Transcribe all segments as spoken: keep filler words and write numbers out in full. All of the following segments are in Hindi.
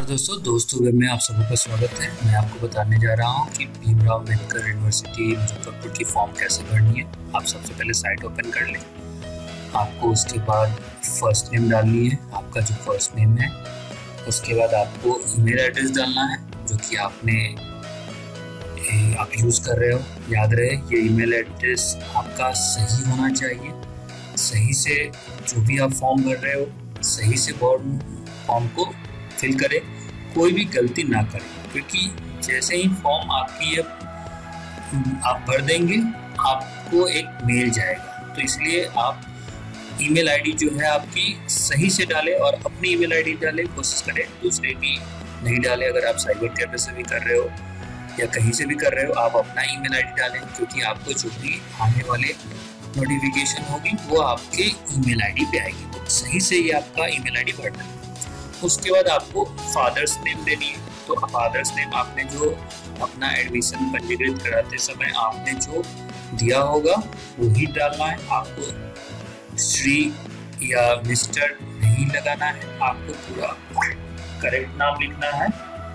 नमस्कार दोस्तों दोस्तों वेब में आप सभी का स्वागत है। मैं आपको बताने जा रहा हूं कि भीमराव अंबेडकर यूनिवर्सिटी मुजफ्फरपुर की फॉर्म कैसे भरनी है। आप सबसे पहले साइट ओपन कर लें। आपको उसके बाद फर्स्ट नेम डालनी है, आपका जो फर्स्ट नेम है। उसके बाद आपको ईमेल एड्रेस डालना है जो कि आपने आप यूज़ कर रहे हो। याद रहे ये ईमेल एड्रेस आपका सही होना चाहिए। सही से जो भी आप फॉर्म भर रहे हो सही से फॉर्म को फिल करें, कोई भी गलती ना करें, क्योंकि जैसे ही फॉर्म आपकी आप भर देंगे आपको एक मेल जाएगा। तो इसलिए आप ईमेल आईडी जो है आपकी सही से डालें और अपनी ईमेल आईडी डालें, कोशिश करें दूसरे की नहीं डालें। अगर आप साइबर कैफे से भी कर रहे हो या कहीं से भी कर रहे हो आप अपना ईमेल आईडी डालें, क्योंकि आपको जो भी आने वाले नोटिफिकेशन होगी वो आपके ईमेल आईडी पे आएगी। तो सही से ये आपका ईमेल आईडी भरना है। उसके बाद आपको फादर्स नेम देनी है। तो फादर्स नेम आपने जो अपना एडमिशन पंजीकृत कराते समय आपने जो दिया होगा वही डालना है। आपको श्री या मिस्टर नहीं लगाना है, आपको पूरा करेक्ट नाम लिखना है।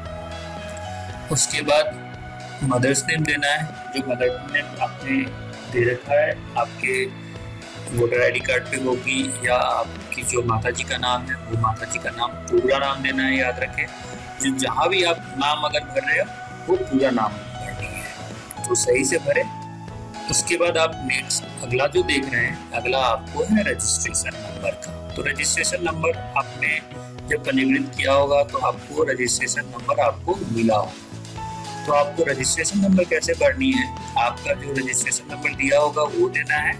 उसके बाद मदर्स नेम देना है। जो मदर नेम आपने दे रखा है आपके वोटर आईडी कार्ड पे होगी, या आपकी जो माता जी का नाम है वो माता जी का नाम पूरा नाम देना है। याद रखें जो जहाँ भी आप नाम अगर भर रहे हो वो पूरा नाम भरनी है, तो सही से भरें। उसके बाद आप नेक्स्ट अगला जो देख रहे हैं अगला आपको है रजिस्ट्रेशन नंबर का। तो रजिस्ट्रेशन नंबर आपने जब पंजीकृत किया होगा तो आपको रजिस्ट्रेशन नंबर आपको मिला होगा। तो आपको रजिस्ट्रेशन नंबर कैसे भरनी है, आपका जो रजिस्ट्रेशन नंबर दिया होगा वो देना है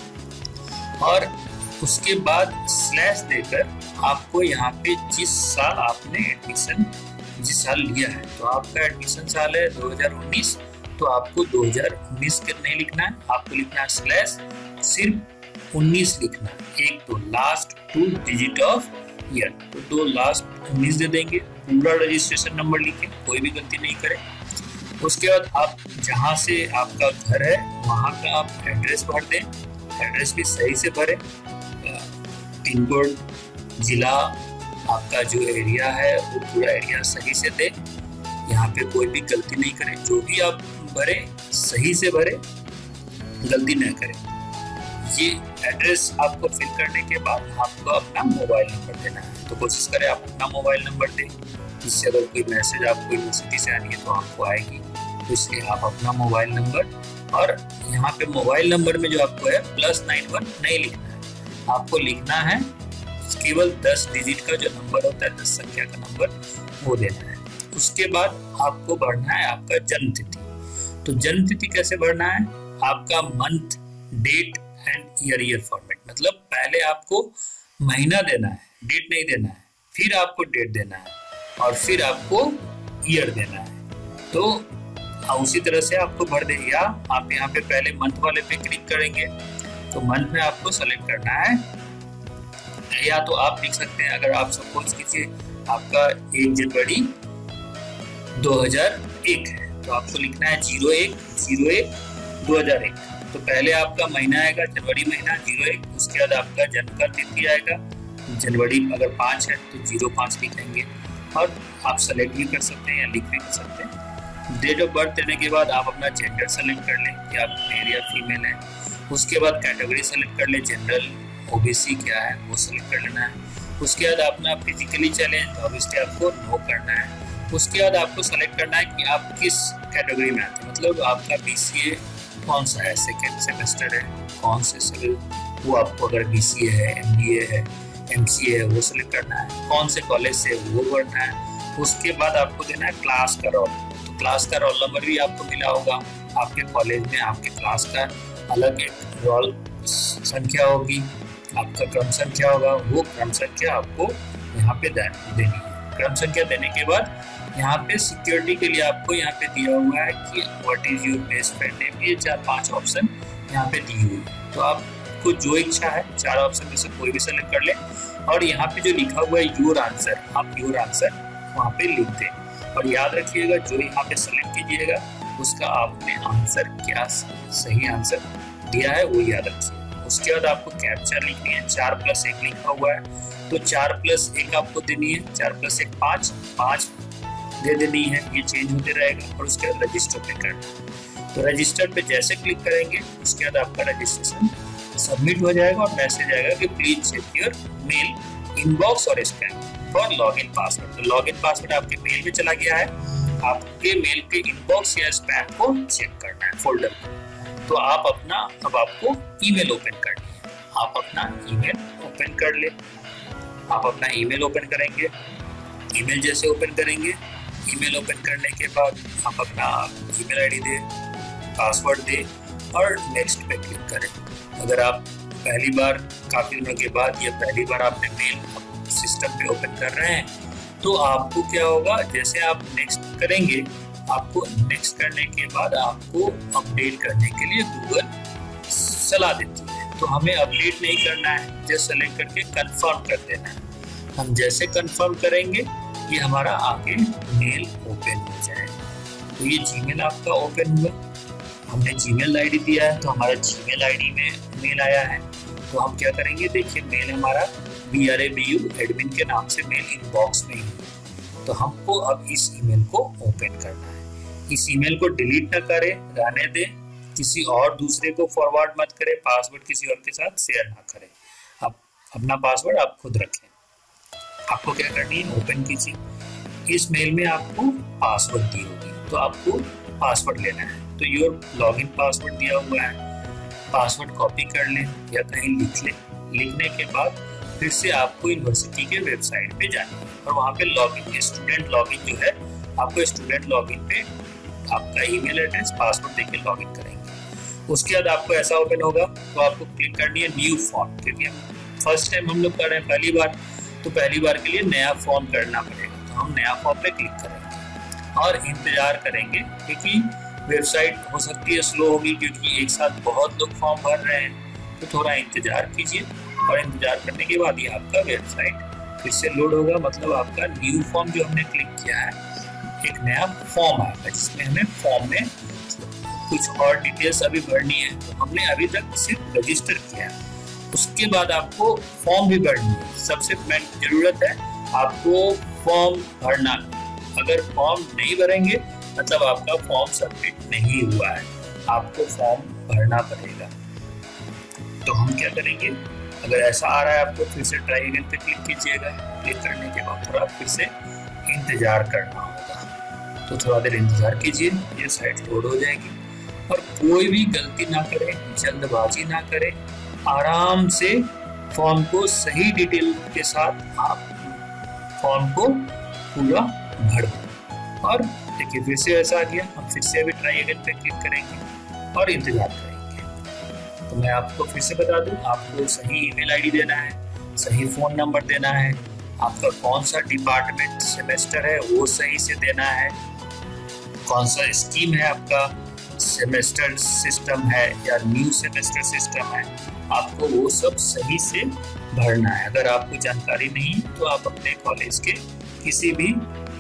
और उसके बाद स्लैश देकर आपको यहाँ पे जिस साल आपने एडमिशन जिस साल लिया है, तो आपका एडमिशन साल है दो हज़ार उन्नीस, तो आपको दो हज़ार उन्नीस के नहीं लिखना है, आपको लिखना है स्लैश सिर्फ उन्नीस लिखना है। एक तो last two digit of year, तो दो लास्ट उन्नीस दे देंगे। पूरा रजिस्ट्रेशन नंबर लिखें, कोई भी गलती नहीं करें। उसके बाद आप जहाँ से आपका घर है वहाँ का आप एड्रेस भर दें। एड्रेस भी सही से भरें, पिन कोड, जिला, आपका जो एरिया है वो पूरा एरिया सही से दें। यहाँ पे कोई भी गलती नहीं करें, जो भी आप भरें सही से भरें, गलती न करें। ये एड्रेस आपको फिल करने के बाद आपको अपना मोबाइल नंबर देना है। तो कोशिश करें आप अपना मोबाइल नंबर दें, जिससे अगर कोई मैसेज आपको यूनिवर्सिटी से आनी है तो आपको आएगी। तो इसलिए आप अपना मोबाइल नंबर, और यहाँ पे मोबाइल नंबर में जो आपको है प्लस नाइन वन नहीं लिखना है, आपको लिखना है केवल दस डिजिट का जो नंबर होता है, दस संख्या का नंबर वो देना है। उसके बाद आपको भरना है आपका जन्म तिथि। तो जन्म तिथि कैसे भरना है, आपका month, date and year year format. मतलब पहले आपको महीना देना है, डेट नहीं देना है, फिर आपको डेट देना है और फिर आपको ईयर देना है। तो उसी तरह से आपको भर दे, या आप यहाँ पे पहले मंथ वाले पे क्लिक करेंगे तो मंथ में आपको सेलेक्ट करना है, या तो आप लिख सकते हैं अगर आप सपोज कीजिए आपका एक जनवरी दो हज़ार एक है तो आपको लिखना है जीरो एक जीरो एक दो हज़ार एक। तो पहले आपका महीना आएगा जनवरी महीना जीरो एक, उसके बाद आपका जन्म का तिथि आएगा जनवरी, अगर पाँच है तो जीरो पाँच लिखेंगे, और आप सेलेक्ट भी कर सकते हैं या लिख भी कर सकते हैं। डेट ऑफ बर्थ देने के बाद आप अपना जेंडर सेलेक्ट कर लें कि आप मेल या फीमेल है। उसके बाद कैटेगरी सेलेक्ट कर लें, जनरल, ओबीसी क्या है वो सेलेक्ट कर लेना है। उसके बाद अपना फिजिकली चैलेंज ऑब्वियसली आपको नो करना है। उसके बाद आपको सेलेक्ट करना है कि आप किस कैटेगरी में आते हैं, मतलब आपका बीसीए कौन सा है, सेकेंड सेमेस्टर है, कौन से सिविल, वो आपको अगर बीसीए है, एमबीए है, एमसीए है वो सेलेक्ट करना है, कौन से कॉलेज से वो भरना है। उसके बाद आपको देना है क्लास का रोल। तो क्लास का रोल नंबर भी आपको मिला होगा, आपके कॉलेज में आपके क्लास का अलग एक रोल संख्या होगी, आपका क्रम संख्या होगा, वो क्रम संख्या आपको यहाँ पे देनी है। क्रम संख्या देने के बाद यहाँ पे सिक्योरिटी के लिए आपको यहाँ पे दिया हुआ है कि what is your best friend name, ये चार पांच ऑप्शन यहाँ पे दी हुई है। तो आपको जो इच्छा है चार ऑप्शन में से कोई भी सेलेक्ट कर ले, और यहाँ पे जो लिखा हुआ है योर आंसर, आप योर आंसर वहाँ पे लिख दें। और याद रखिएगा जो यहाँ पे सेलेक्ट कीजिएगा उसका आपने आंसर क्या सही आंसर दिया है वो याद रखिए। उसके बाद आपको कैप्चा लिखनी है, चार प्लस एक लिखा हुआ है तो चार प्लस एक आपको देनी है, चार प्लस एक पाँच, पाँच दे देनी है, ये चेंज होते रहेगा। और उसके बाद रजिस्टर पे करना है। तो रजिस्टर पे जैसे क्लिक करेंगे उसके बाद आपका रजिस्ट्रेशन सबमिट हो जाएगा और मैसेज आएगा कि please check your mail inbox और स्पैम फॉर लॉगिन पासवर्ड। तो लॉगिन पासवर्ड आपके मेल में चला गया है, आपके मेल के इनबॉक्स या स्पैम को चेक करना है फोल्डर को। तो आप अपना अब आपको ईमेल ओपन करनी है, आप अपना ईमेल ओपन कर ले। आप अपना ईमेल ओपन करेंगे, ईमेल जैसे ओपन करेंगे, ईमेल ओपन करने के बाद आप अपना ईमेल आईडी दे, पासवर्ड दे और नेक्स्ट पे क्लिक करें। अगर आप पहली बार काफी दिनों के बाद या पहली बार आपने मेल सिस्टम पे ओपन कर रहे हैं तो आपको क्या होगा, जैसे आप नेक्स्ट करेंगे, आपको नेक्स्ट करने के बाद आपको अपडेट करने के लिए गूगल सलाह देती है। तो हमें अपडेट नहीं करना है, जस्ट सेलेक्ट करके कंफर्म कर देना है। हम जैसे कंफर्म करेंगे ये हमारा आगे मेल ओपन हो जाएगा। तो ये जीमेल आपका ओपन हुआ, हमने जीमेल आईडी दिया है तो हमारा जीमेल आईडी में मेल आया है। तो हम क्या करेंगे, देखिए मेल हमारा B R A B U admin के नाम से मेल इनबॉक्स में ही। तो हमको अब इस ईमेल को ओपन करना है। इस ईमेल को डिलीट ना करें, रहने दें, किसी और दूसरे को फॉरवर्ड मत करें, पासवर्ड किसी और के साथ शेयर ना करें। आप अपना पासवर्ड आप खुद रखें। आपको क्या करनी है, ओपन कीजिए। इस मेल में आपको पासवर्ड दी होगी तो आपको पासवर्ड लेना है। तो योर लॉगिन पासवर्ड दिया हुआ है, पासवर्ड कॉपी कर लें या कहीं लिख लें। लिखने के बाद फिर से आपको यूनिवर्सिटी के वेबसाइट पे जाना है और वहाँ पे लॉगिन, स्टूडेंट लॉगिन जो है, आपको स्टूडेंट लॉगिन पे आपका ईमेल एड्रेस पासवर्ड देके लॉगिन करेंगे। उसके बाद आपको ऐसा ओपन होगा तो आपको क्लिक करनी है न्यू फॉर्म, क्योंकि फर्स्ट टाइम हम लोग कर रहे हैं पहली बार, तो पहली बार के लिए नया फॉर्म करना पड़ेगा। तो हम नया फॉर्म पे क्लिक करेंगे और इंतजार करेंगे, क्योंकि वेबसाइट हो सकती है स्लो होगी क्योंकि एक साथ बहुत लोग फॉर्म भर रहे हैं। तो थोड़ा इंतजार कीजिए और इंतजार करने के बाद ये आपका वेबसाइट फिर से लोड होगा। मतलब आपका न्यू फॉर्म जो हमने क्लिक किया है, एक नया फॉर्म आएगा जिसमें हमें फॉर्म में कुछ और डिटेल्स अभी भरनी है। तो हमने अभी तक सिर्फ रजिस्टर किया है, उसके बाद आपको फॉर्म भी भरनी है। सबसे मेन जरूरत है आपको फॉर्म भरना। अगर फॉर्म नहीं भरेंगे मतलब आपका फॉर्म सबमिट नहीं हुआ है, आपको फॉर्म भरना पड़ेगा। तो हम क्या करेंगे, अगर ऐसा आ रहा है आपको फिर से ट्राई अगेन पे क्लिक कीजिएगा। क्लिक करने के बाद थोड़ा फिर से इंतजार करना होगा। तो थोड़ा देर इंतजार कीजिए, ये साइट लोड हो जाएगी। और कोई भी गलती ना करें, जल्दबाजी ना करें, आराम से फॉर्म को सही डिटेल के साथ आप फॉर्म को पूरा भर दें। और देखिए फिर से ऐसा आ गया, हम फिर से अभी ट्राई अगेन पे क्लिक करेंगे और इंतजार करेंगे। तो मैं आपको फिर से बता दूं, आपको सही ईमेल आईडी देना है, सही फोन नंबर देना है, आपका कौन सा डिपार्टमेंट सेमेस्टर है वो सही से देना है, कौन सा स्कीम है, आपका सेमेस्टर सिस्टम है या न्यू सेमेस्टर सिस्टम है, आपको वो सब सही से भरना है। अगर आपको जानकारी नहीं तो आप अपने कॉलेज के किसी भी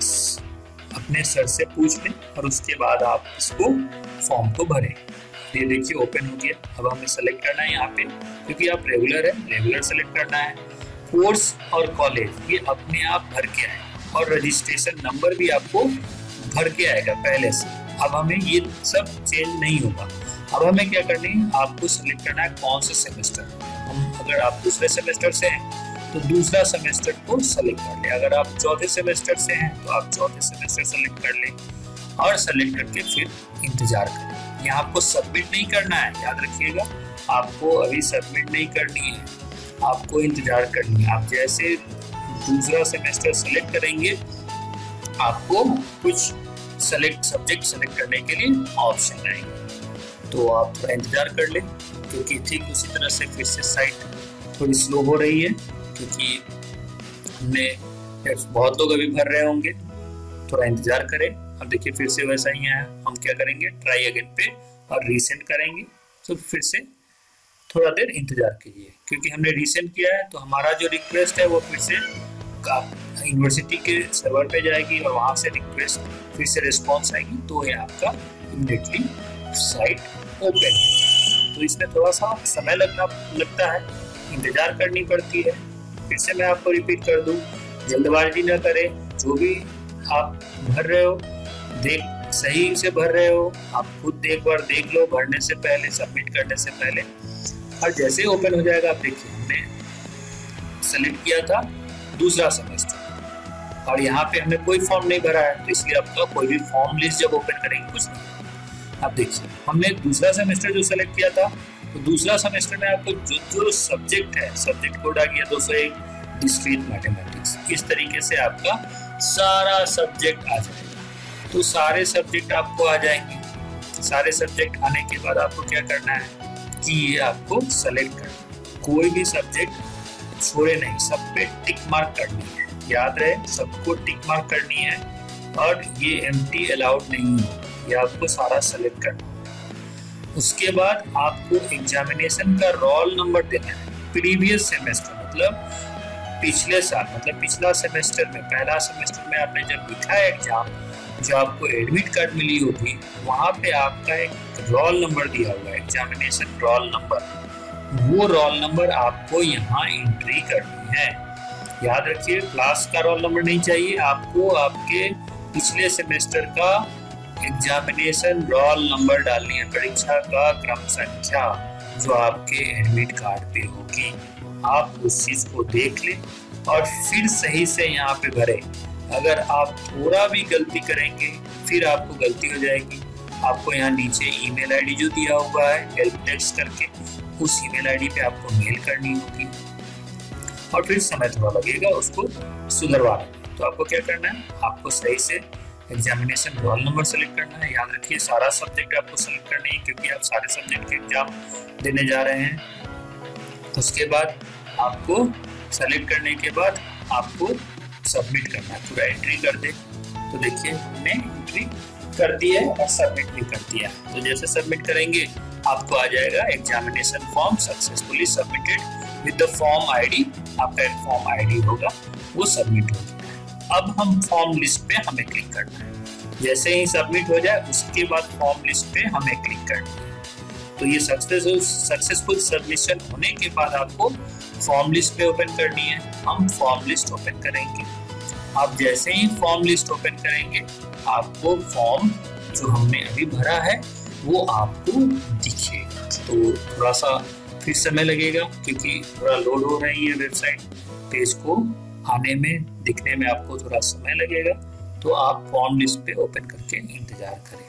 अपने सर से पूछ लें और उसके बाद आप इसको फॉर्म को भरें। ये देखिए ओपन हो गया। अब हमें सेलेक्ट करना है यहाँ पे, क्योंकि आप रेगुलर है, रेगुलर सेलेक्ट करना है। कोर्स और कॉलेज ये अपने आप भर के आए और रजिस्ट्रेशन नंबर भी आपको भर के आएगा पहले से। अब हमें ये सब चेंज नहीं होगा। अब हमें क्या करनी है, आपको सेलेक्ट करना है कौन सा सेमेस्टर। हम अगर आप दूसरे सेमेस्टर से हैं तो दूसरा सेमेस्टर को सेलेक्ट कर लें, अगर आप चौथे सेमेस्टर से हैं तो आप चौथे सेमेस्टर सेलेक्ट कर लें और सेलेक्ट करके फिर इंतजार करें। यहाँ आपको सबमिट नहीं करना है, याद रखिएगा, आपको अभी सबमिट नहीं करनी है, आपको इंतजार करनी है। आप जैसे दूसरा सेमेस्टर सेलेक्ट करेंगे आपको कुछ सेलेक्ट सब्जेक्ट सेलेक्ट करने के लिए ऑप्शन आएंगे, तो आप थोड़ा इंतजार कर लें, क्योंकि ठीक उसी तरह से फिर से साइट थोड़ी स्लो हो रही है, क्योंकि हमने बहुत लोग अभी भर रहे होंगे। थोड़ा इंतजार करें। अब देखिए फिर से वैसा ही है, हम क्या करेंगे, ट्राई अगेन पे और रीसेंड करेंगे। तो फिर से थोड़ा देर इंतजार कीजिए, क्योंकि हमने रीसेंड किया है तो हमारा जो रिक्वेस्ट है वो फिर से यूनिवर्सिटी के सर्वर पे जाएगी और वहाँ से रिक्वेस्ट फिर से रिस्पॉन्स आएगी, तो ये आपका इमीडिएटली साइट ओपन है। तो इसमें थोड़ा सा समय लगना लगता है, इंतजार करनी पड़ती है। फिर से मैं आपको रिपीट कर दूं, जल्दबाजी ना करें, जो भी आप भर रहे हो देख सही से भर रहे हो, आप खुद एक बार देख लो भरने से पहले, सबमिट करने से पहले। और जैसे ओपन हो जाएगा, आप देखिए हमने सेलेक्ट किया था दूसरा सेमेस्टर और यहाँ पे हमने कोई फॉर्म नहीं भरा है, तो इसलिए आपका कोई भी फॉर्म लिस्ट जब ओपन करेंगे कुछ नहीं। अब देखिए हमने दूसरा सेमेस्टर जो सेलेक्ट किया था, तो दूसरा सेमेस्टर में आपको जो जो सब्जेक्ट है, सब्जेक्ट कोड आ गया दो सौ एक डिस्क्रीट मैथमेटिक्स। इस तरीके से आपका सारा सब्जेक्ट आ जाएगा। तो सारे सब्जेक्ट आपको आ जाएंगे। सारे सब्जेक्ट आने के बाद आपको क्या करना है कि ये आपको सेलेक्ट करना, कोई भी सब्जेक्ट छोड़े नहीं, सब पे टिक मार्क करनी है। याद रहे सबको टिक मार्क करनी है और ये एम्प्टी अलाउड नहीं है, ये आपको सारा सेलेक्ट करना है। उसके बाद आपको एग्जामिनेशन का रोल नंबर देना है। प्रीवियस सेमेस्टर मतलब पिछले साल, मतलब पिछला सेमेस्टर में, पहला सेमेस्टर में आपने जब लिखा है एग्जाम, जो आपको एडमिट कार्ड मिली होगी, वहाँ पे आपका एक रोल नंबर दिया हुआ है, एग्जामिनेशन रोल नंबर। वो रोल नंबर आपको यहाँ एंट्री करनी है। याद रखिए क्लास का रोल नंबर नहीं चाहिए, आपको आपके पिछले सेमेस्टर का एग्जामिनेशन रोल नंबर डालनी है, परीक्षा का क्रम संख्या जो आपके एडमिट कार्ड पे होगी। आप उस चीज को देख लें और फिर सही से यहाँ पे भरें। अगर आप थोड़ा भी गलती करेंगे फिर आपको गलती हो जाएगी। आपको यहाँ नीचे ईमेल आईडी जो दिया हुआ है हेल्प डेस्क करके, उस ईमेल आईडी पे आपको मेल करनी होगी और फिर समय थोड़ा लगेगा उसको सुधरवाना। तो आपको क्या करना है, आपको सही से एग्जामिनेशन रोल नंबर सेलेक्ट करना है। याद रखिए सारा सब्जेक्ट आपको सेलेक्ट करनी है क्योंकि आप सारे सब्जेक्ट के एग्जाम देने जा रहे हैं। उसके बाद आपको सेलेक्ट करने के बाद आपको सबमिट करना है, पूरा एंट्री कर दे। तो देखिए हमने एंट्री कर दी है और सबमिट भी कर दिया। तो जैसे सबमिट करेंगे आपको आ जाएगा examination form successfully submitted with the form ID. आपका एक फॉर्म आईडी होगा, वो सबमिट हो गया। अब हम फॉर्म लिस्ट पे हमें क्लिक करना है। जैसे ही सबमिट हो जाए उसके बाद फॉर्म लिस्ट पे हमें क्लिक करना है। तो ये सक्सेसफुल सक्सेसफुल सबमिशन होने के बाद आपको फॉर्म लिस्ट पे ओपन करनी है। हम फॉर्म लिस्ट ओपन करेंगे। आप जैसे ही फॉर्म लिस्ट ओपन करेंगे आपको फॉर्म जो हमने अभी भरा है वो आपको दिखेगा। तो थोड़ा सा फिर समय लगेगा क्योंकि थोड़ा लोड हो रही है वेबसाइट, पेज को आने में दिखने में आपको थोड़ा समय लगेगा। तो आप फॉर्म लिस्ट पे ओपन करके इंतजार करें।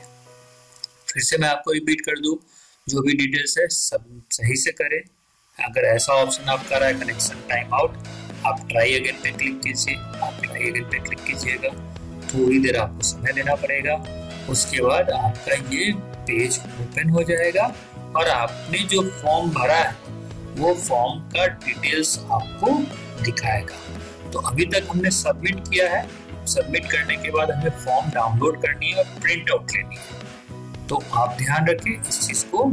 फिर से मैं आपको रिपीट कर दूं, जो भी डिटेल्स है सब सही से करें। अगर ऐसा ऑप्शन आपका रहा है कनेक्शन टाइम आउट, आप ट्राई अगेन पे क्लिक कीजिए। आप ट्राई अगेन पे क्लिक कीजिएगा, थोड़ी देर आपको समय देना पड़ेगा। उसके बाद आपका ये पेज ओपन हो जाएगा और आपने जो फॉर्म भरा है वो फॉर्म का डिटेल्स आपको दिखाएगा। तो अभी तक हमने सबमिट किया है। सबमिट करने के बाद हमें फॉर्म डाउनलोड करनी है और प्रिंट आउट लेनी है। तो आप ध्यान रखें इस चीज को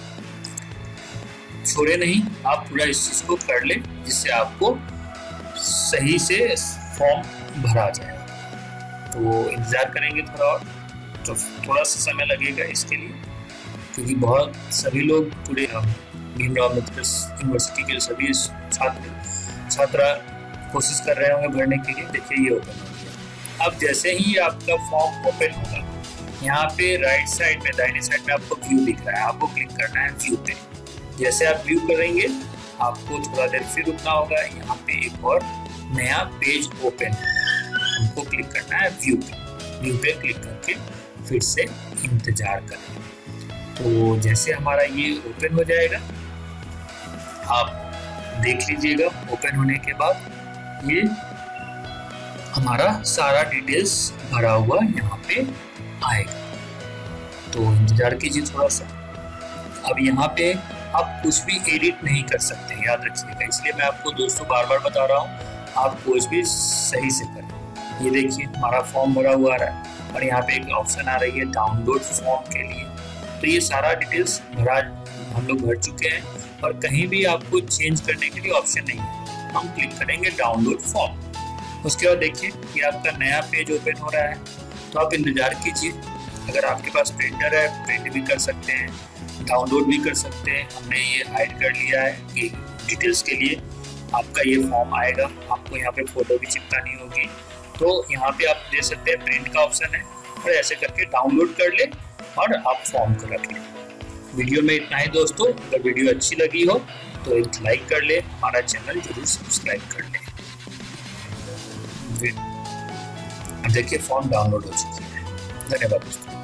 छोड़े नहीं, आप पूरा इस चीज को कर ले जिससे आपको सही से फॉर्म भरा जाए। तो इंतजार करेंगे थोड़ा और, तो थोड़ा सा समय लगेगा इसके लिए क्योंकि बहुत सभी लोग पूरे भीमराव अम्बेडकर यूनिवर्सिटी के सभी छात्र छात्रा कोशिश कर रहे होंगे भरने के लिए। देखिए ये ओपन हो गया। अब जैसे ही आपका फॉर्म ओपन होगा, यहाँ पे राइट साइड में दाहिने साइड में आपको व्यू दिख रहा है, आपको क्लिक करना है व्यू पे। जैसे आप व्यू करेंगे आपको थोड़ा देर फिर रुकना होगा। यहाँ पे एक और नया पेज ओपन हमको क्लिक करना है व्यू पे। व्यू पे क्लिक करके फिर से इंतजार करें। तो जैसे हमारा ये ओपन हो जाएगा आप देख लीजिएगा। ओपन होने के बाद ये हमारा सारा डिटेल्स भरा हुआ यहाँ पे आएगा। तो इंतजार कीजिए थोड़ा सा। अब यहाँ पे आप कुछ भी एडिट नहीं कर सकते, याद रखिएगा। इसलिए मैं आपको दोस्तों बार बार बता रहा हूँ, आप कुछ भी सही से करें। ये देखिए हमारा फॉर्म भरा हुआ आ रहा है और यहाँ पे एक ऑप्शन आ रही है डाउनलोड फॉर्म के लिए। तो ये सारा डिटेल्स भरा हम लोग भर चुके हैं और कहीं भी आपको चेंज करने के लिए ऑप्शन नहीं है। हम क्लिक करेंगे डाउनलोड फॉर्म। उसके बाद देखिए ये आपका नया पेज ओपन हो रहा है। तो आप इंतजार कीजिए। अगर आपके पास प्रिंटर है प्रिंट भी कर सकते हैं, डाउनलोड भी कर सकते हैं। हमने ये हाइड कर लिया है ये डिटेल्स के लिए। आपका ये फॉर्म आएगा। आपको यहाँ पे फोटो भी चिपकानी होगी, तो यहाँ पे आप दे सकते हैं प्रिंट का ऑप्शन है, और ऐसे करके डाउनलोड कर ले और आप फॉर्म को रख लें। वीडियो में इतना ही दोस्तों। अगर वीडियो अच्छी लगी हो तो एक लाइक कर ले, हमारा चैनल जरूर सब्सक्राइब कर ले। देखिए फॉर्म डाउनलोड हो चुकी है। धन्यवाद दोस्तों।